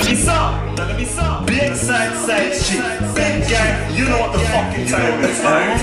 let me suck. Big side shit. Big gang, you know what the fucking time is.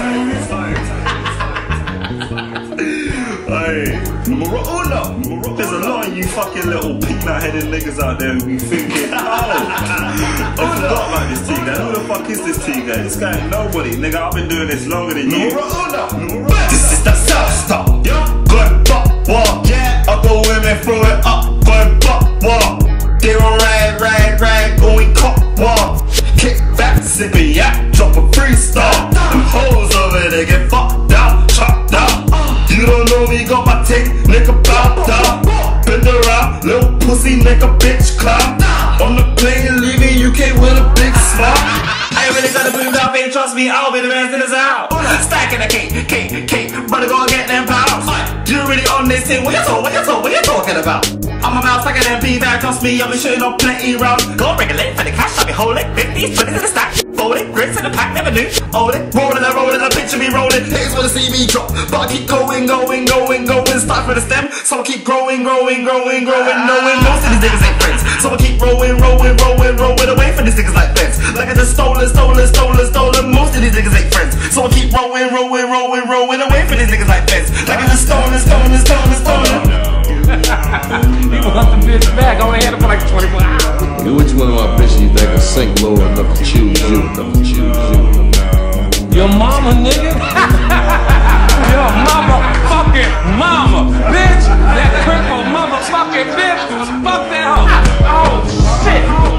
Hey, there's a lot of you fucking little peanut-headed niggas out there who be thinking, oh, I forgot about this T guy. Who the fuck is this T guy? This guy ain't nobody, nigga. I've been doing this longer than you. This is the South Star. Going buck walk. I go women throw it up. Going buck walk. They gon' rag, going cop walk. Kick back, sippin' yak, drop a freestyle. Them hoes over there get fucked out, chopped out. You don't know me, got my take, nigga bow down. Bend around, little pussy nigga bitch clown. On the plane, leaving UK with a big smile. I ain't really gotta move that, baby, trust me, I'll be the best in this house. Stacking the cake, brother, go get them pounds. You really on this thing, what you talking about? I'm a mouse like an MP that trust me, I'll be shooting up plenty rounds. Go regulate for the cash, I'll be holding 50s, 20s in the stack. Folding, grits in the pack, never knew. Hold it, rolling, I picture me rolling. Haters wanna see me drop, but I keep going. Start for the stem, so I keep growing. Knowing most of these niggas ain't friends. So I keep rolling away from these niggas like beds. Like I just stolen. Most of these niggas ain't friends. So I keep rolling away from these niggas like beds. Like I just stolen. You want the bitch back? I only had it for like 24 hours. Which one of my bitches you think will sink low enough to choose you? Your mama, nigga. Your motherfucking mama, bitch. That crippled motherfucking bitch. Fuck that hoe. Oh shit.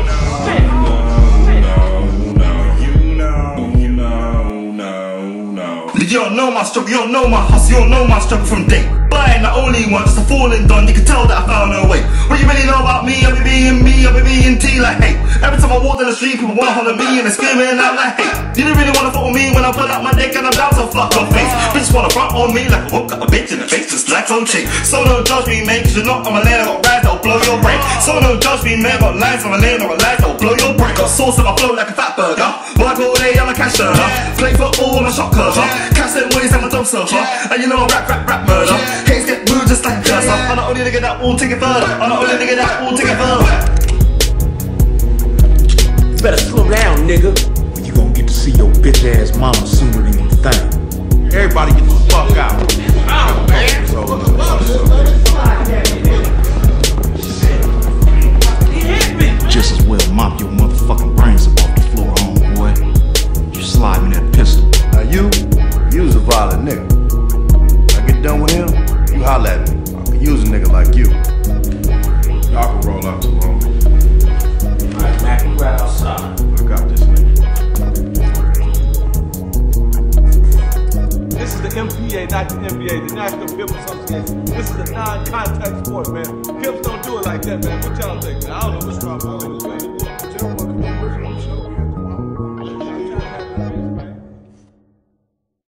You don't know my struggle, you don't know my hustle, you don't know my struggle from day. But I ain't the only one, just a falling done, you can tell that I found no way. What you really know about me? I'll be being T like hey. Every time I walk down the street, people wanna holler me and they're screaming out like hey. You didn't really wanna fuck with me when I pull out my dick and I'm down to fuck your face. Bitches wanna front on me like I woke up a bitch in the face just like some chick. So don't judge me, mate, cause you're not on my lane, I got rides that'll blow your brain. So don't judge me, man, got lines on my lane, I got lies that'll blow your brain. Got sauce in my flow like a fat burger. Work all day, I'm a cash earner. Play football, I'm a shot curver. Catch them ways, I'm a dumb surfer. And you know I rap murder. Hates get moved just like a cursor. I'm the only nigga that will take it further. Better slow down, nigga. You gonna get to see your bitch ass mama sooner than you think. Everybody get the fuck out. Oh, man. Just as well mop your motherfucking brains up off the floor, homeboy. You slide me that pistol. Now you's a violent nigga. I get done with him, you holler at me. I can use a nigga like you. Y'all can roll up too long. Alright, Mac, you right outside. I got this nigga. This is the MPA, not the NBA, the National Pimp Association. This is a non-contact sport, man. Pimps don't do it like that, man. What y'all think? I don't know what's wrong.